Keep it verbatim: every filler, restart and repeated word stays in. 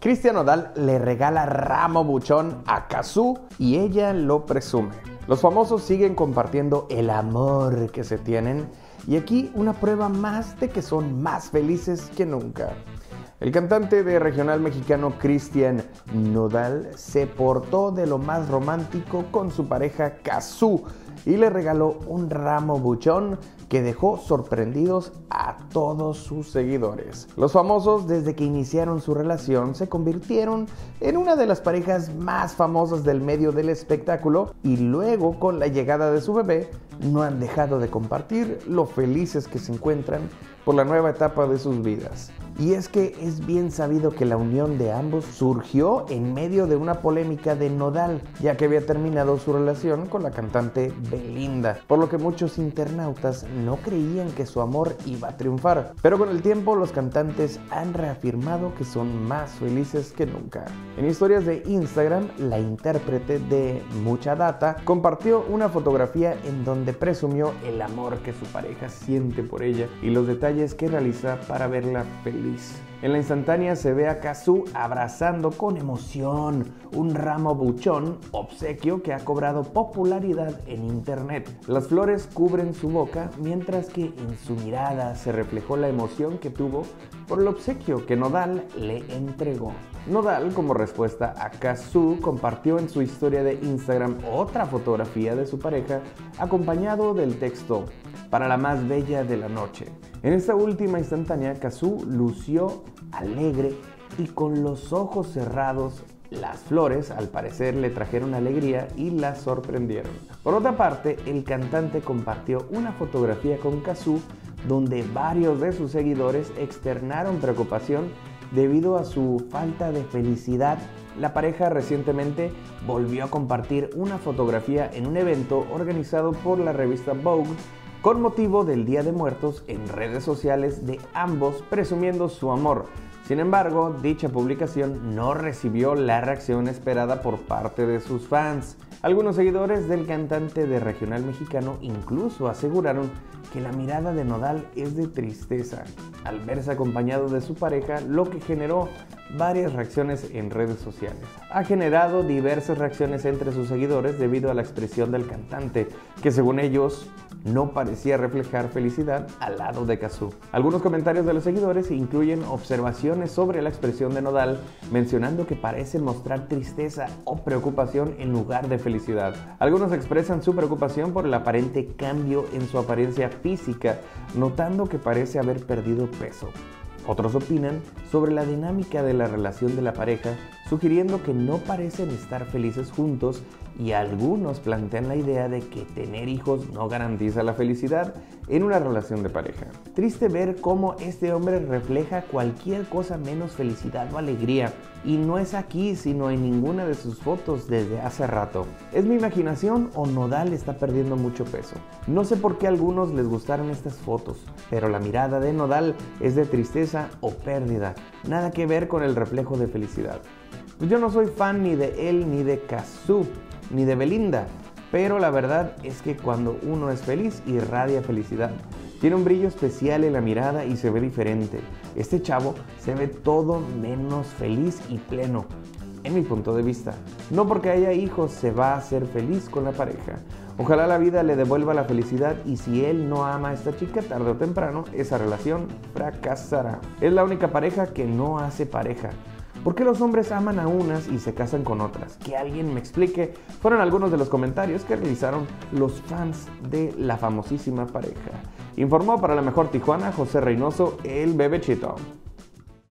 Cristian Nodal le regala ramo buchón a Cazzu y ella lo presume. Los famosos siguen compartiendo el amor que se tienen y aquí una prueba más de que son más felices que nunca. El cantante de regional mexicano Cristian Nodal se portó de lo más romántico con su pareja Cazzu y le regaló un ramo buchón que dejó sorprendidos a todos sus seguidores. Los famosos, desde que iniciaron su relación, se convirtieron en una de las parejas más famosas del medio del espectáculo y luego, con la llegada de su bebé, no han dejado de compartir lo felices que se encuentran por la nueva etapa de sus vidas. Y es que es bien sabido que la unión de ambos surgió en medio de una polémica de Nodal, ya que había terminado su relación con la cantante Belinda, por lo que muchos internautas no creían que su amor iba a triunfar. Pero con el tiempo los cantantes han reafirmado que son más felices que nunca. En historias de Instagram, la intérprete de Mucha Data compartió una fotografía en donde presumió el amor que su pareja siente por ella y los detalles que realiza para verla feliz. En la instantánea se ve a Cazzu abrazando con emoción un ramo buchón, obsequio que ha cobrado popularidad en internet. Las flores cubren su boca, mientras que en su mirada se reflejó la emoción que tuvo por el obsequio que Nodal le entregó. Nodal, como respuesta a Cazzu, compartió en su historia de Instagram otra fotografía de su pareja, acompañado del texto: "Para la más bella de la noche". En esta última instantánea, Cazzu lució alegre y con los ojos cerrados. Las flores, al parecer, le trajeron alegría y la sorprendieron. Por otra parte, el cantante compartió una fotografía con Cazzu donde varios de sus seguidores externaron preocupación debido a su falta de felicidad. La pareja recientemente volvió a compartir una fotografía en un evento organizado por la revista Vogue con motivo del Día de Muertos en redes sociales de ambos presumiendo su amor. Sin embargo, dicha publicación no recibió la reacción esperada por parte de sus fans. Algunos seguidores del cantante de regional mexicano incluso aseguraron que la mirada de Nodal es de tristeza al verse acompañado de su pareja, lo que generó varias reacciones en redes sociales. Ha generado diversas reacciones entre sus seguidores debido a la expresión del cantante, que según ellos no parecía reflejar felicidad al lado de Cazzu. Algunos comentarios de los seguidores incluyen observaciones sobre la expresión de Nodal, mencionando que parece mostrar tristeza o preocupación en lugar de felicidad. Algunos expresan su preocupación por el aparente cambio en su apariencia física, notando que parece haber perdido peso. Otros opinan sobre la dinámica de la relación de la pareja, sugiriendo que no parecen estar felices juntos, y algunos plantean la idea de que tener hijos no garantiza la felicidad en una relación de pareja. Triste ver cómo este hombre refleja cualquier cosa menos felicidad o alegría, y no es aquí sino en ninguna de sus fotos desde hace rato. ¿Es mi imaginación o Nodal está perdiendo mucho peso? No sé por qué a algunos les gustaron estas fotos, pero la mirada de Nodal es de tristeza o pérdida, nada que ver con el reflejo de felicidad. Yo no soy fan ni de él ni de Cazzu ni de Belinda, pero la verdad es que cuando uno es feliz irradia felicidad. Tiene un brillo especial en la mirada y se ve diferente. Este chavo se ve todo menos feliz y pleno, en mi punto de vista. No porque haya hijos se va a ser feliz con la pareja. Ojalá la vida le devuelva la felicidad, y si él no ama a esta chica, tarde o temprano esa relación fracasará. Es la única pareja que no hace pareja. ¿Por qué los hombres aman a unas y se casan con otras? Que alguien me explique. Fueron algunos de los comentarios que realizaron los fans de la famosísima pareja. Informó para La Mejor Tijuana José Reynoso, el Bebechito.